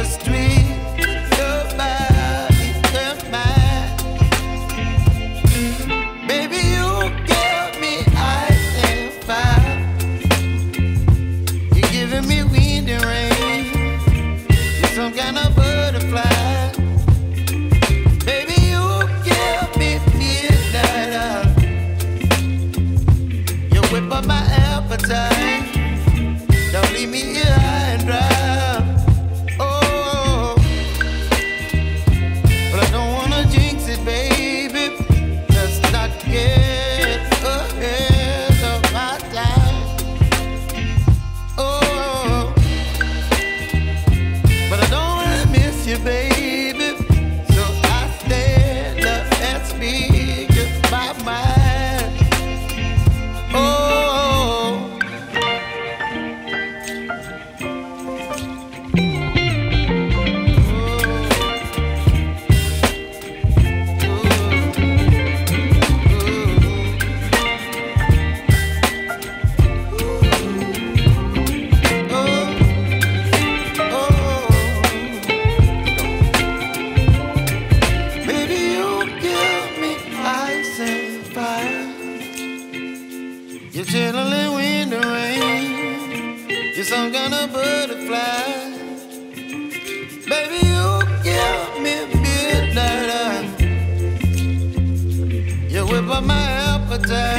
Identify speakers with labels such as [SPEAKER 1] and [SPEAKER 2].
[SPEAKER 1] street, your body and mine. Baby, you give me ice and fire. You're giving me wind and rain. You're some kind of butterfly. Baby, you give me midnight. You whip up my appetite. Don't leave me here high and dry. Oh, but I don't wanna jinx it, baby. Let's not get ahead of my time. Oh, but I don't wanna miss you, baby. So I stand up and speak my mind. Oh. You're chilling wind and rain. You're some kind of butterfly. Baby, you give me midnight. You whip up my appetite.